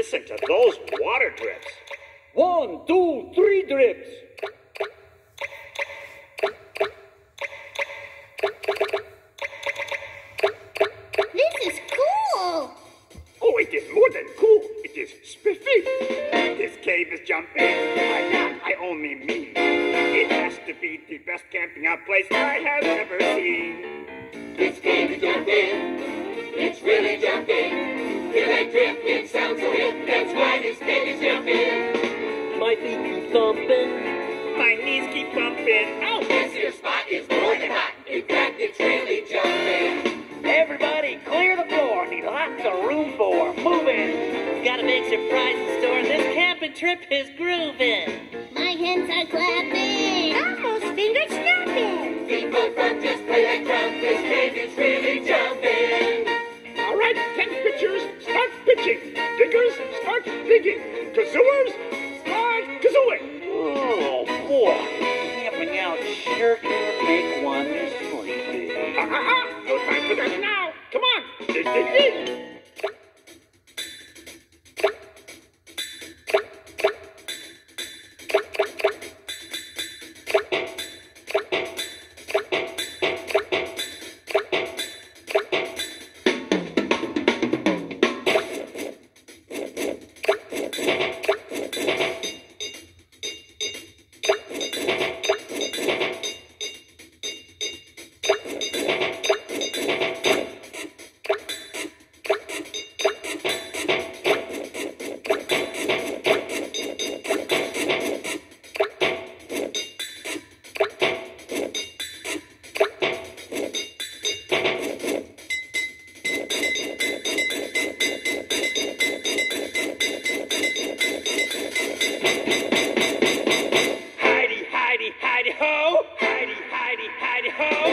listen to those water drips. 1, 2, 3 drips. This is cool. Oh, it is more than cool. It is spiffy. This cave is Jumpin. By that, I only mean it has to be the best camping out place I have ever seen. This cave is Jumpin. It's really Jumpin. Feel like dripping, sounds so hip. That's why this cave is Jumpin. My feet keep thumping. My knees keep bumping. Oh, this here spot is more than hot. In fact, it's really Jumpin. Everybody clear the floor. Need lots of room for moving. Got a big surprise in store. This camping trip is grooving. My hands are clapping. Almost fingers snapping. People from just play like drums. This cave is really Jumpin. All right, tent pitchers, start pitching. Diggers, start digging. Kazooers, start kazooing. Oh, boy. Camping out sure can make one sleepy. No time for that now. Come on, dig, dig, dig. Hidey, hidey, hidey, ho! Hidey, hidey, hidey, ho!